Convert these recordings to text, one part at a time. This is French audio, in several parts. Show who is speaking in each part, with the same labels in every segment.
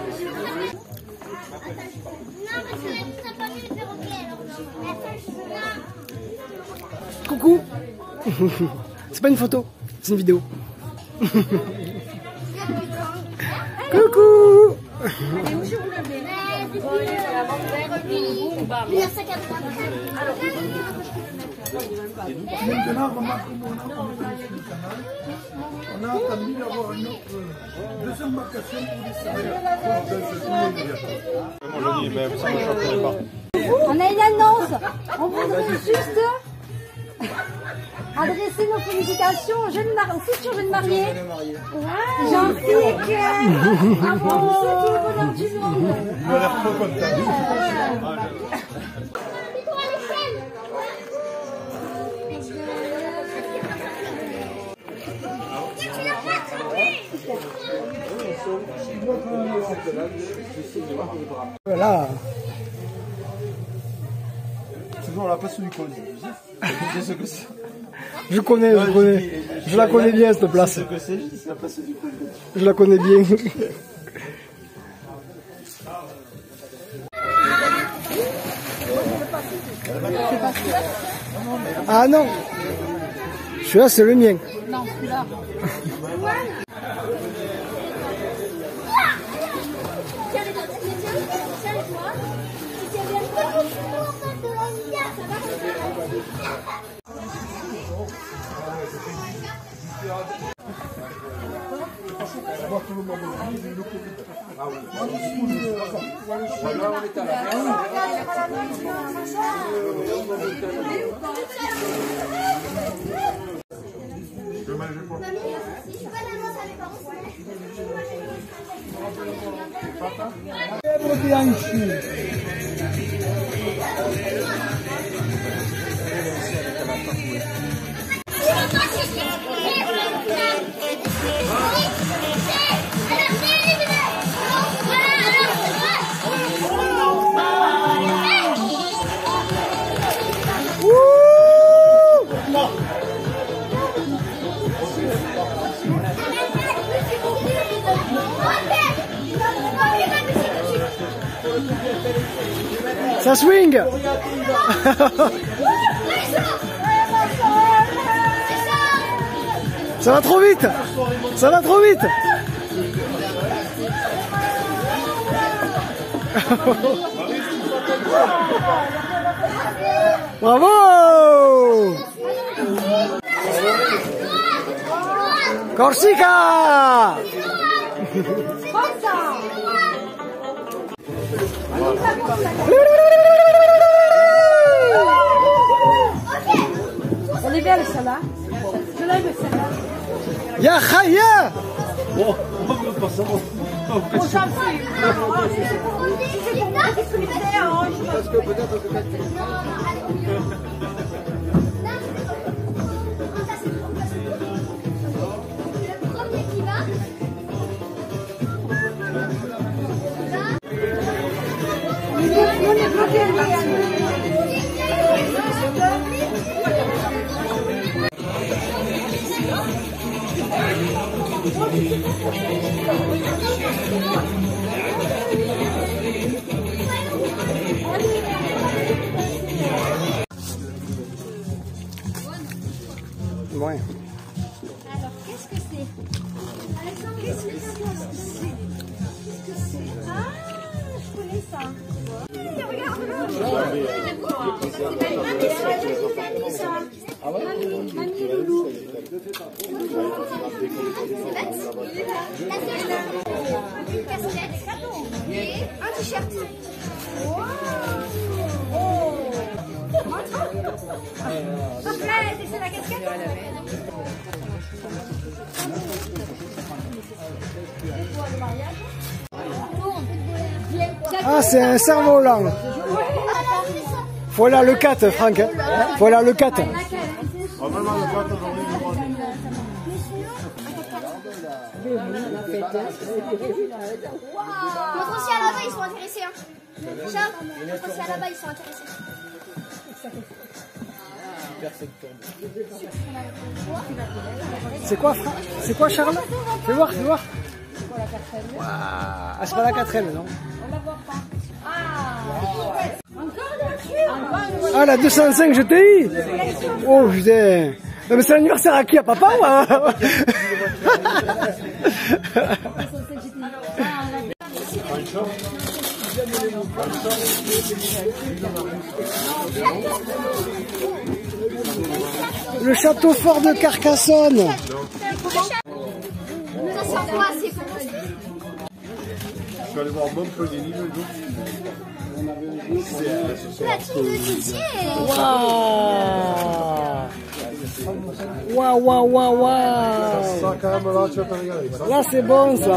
Speaker 1: Coucou. C'est pas une photo, c'est une vidéo. Coucou.
Speaker 2: Maintenant, remarquez, on a attendu d'avoir une autre deuxième embarcation pour les
Speaker 3: On a une annonce. On voudrait juste adresser nos félicitations aux futurs jeunes mariés. Jean-Philippe, bravo, c'est tout le bonheur du monde.
Speaker 2: Il a l'air trop content.
Speaker 1: Voilà.
Speaker 2: Toujours la passe du col. Je sais ce que c'est.
Speaker 1: Je connais. Je la connais bien cette place.
Speaker 2: Je sais ce que c'est, c'est la passe du col.
Speaker 1: Je la connais bien. Ah non. Celui-là, c'est le mien.
Speaker 3: Non, celui-là.
Speaker 1: Ça swing. Ça va trop vite. Ça va trop vite. Bravo. Corsica.
Speaker 3: Elle est belle celle-là. Je l'aime celle-là.
Speaker 1: Ya Khaya.
Speaker 2: Bon, on va pas ça.
Speaker 3: Bon, j'en sais. Si c'est pour moi, qu'est-ce que tu fais?
Speaker 2: Parce que peut-être que
Speaker 1: Ouais.
Speaker 3: Alors, qu'est-ce que c'est? Alexandre, qu'est-ce que c'est? Ah, je connais ça. Regarde-le. Ah ouais? Mamie et Loulou. Une casquette et un t-shirt. C'est la casquette.
Speaker 1: Ah, c'est un cerf-volant. Voilà le 4, Franck. Voilà le 4.
Speaker 3: Notre ciel là-bas, ils sont intéressés. Charles, notre ciel là-bas, ils sont intéressés.
Speaker 1: C'est quoi, Charles? Fais voir, fais voir. Waouh. Ah, c'est pas la 4L, non? Ah, la 205 GTI. Oh putain. Non, mais c'est l'anniversaire à qui? À papa ou à... Le château fort de Carcassonne.
Speaker 3: Ça sent quoi? C'est pour moi.
Speaker 2: Je suis allé voir Montpellier, le dos.
Speaker 3: La team de Didier.
Speaker 1: Waouh, waouh, waouh, waouh.
Speaker 2: Ça, quand même, là, tu vas te régaler.
Speaker 1: Là, c'est bon, ça.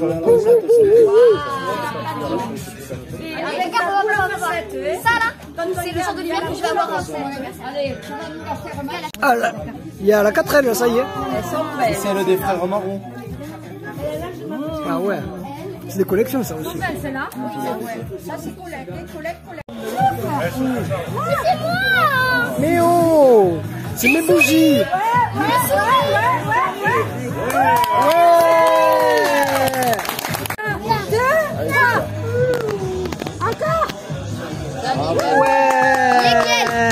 Speaker 3: Ça là, c'est le genre de lumière que je vais avoir en scène.
Speaker 1: Ah, là, il y a la 4L, ça y est.
Speaker 2: C'est celle des frères marrons.
Speaker 1: Ah ouais. C'est des collections, ça aussi.
Speaker 3: Celle-là. Ça c'est collecte. C'est moi.
Speaker 1: Mais oh, c'est mes bougies.
Speaker 3: Ouais. Encore.
Speaker 1: Ouais.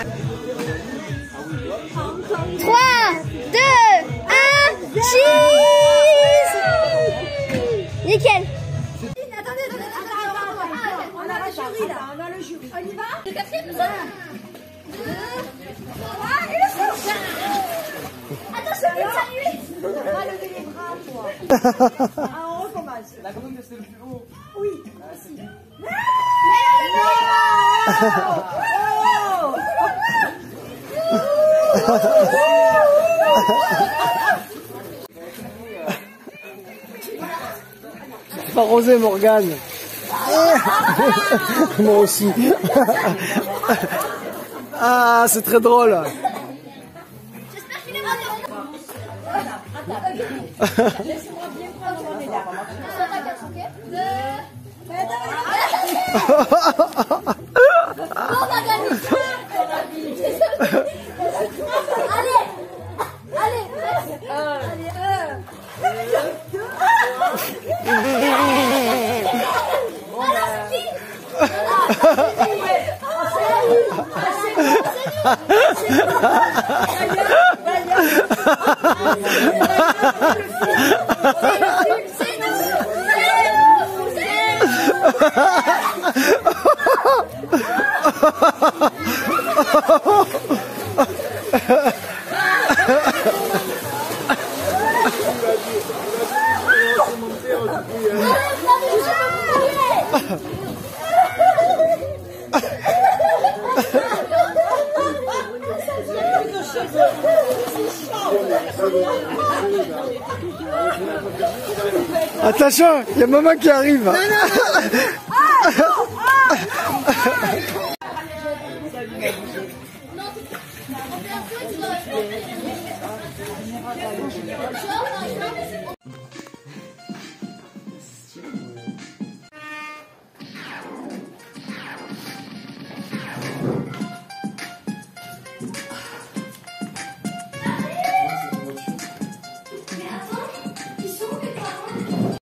Speaker 3: 3, 2, 1, cheese. Nickel. Attendez. On a la jury là. On a le jury. On y va? Le quatrième, ça. 2, 3, et le fou. Attention, vite, salut. On va lever les bras, toi. On recommence. La grande, c'est le plus haut. Oui.
Speaker 1: C'est pas Rosé, Morgane. Moi aussi. Ah, c'est très drôle.
Speaker 3: J'espère qu'il est bon. Laisse-moi bien prendre mon médaille. On va gagner ça. Allez.
Speaker 1: Attention, il y a maman qui arrive.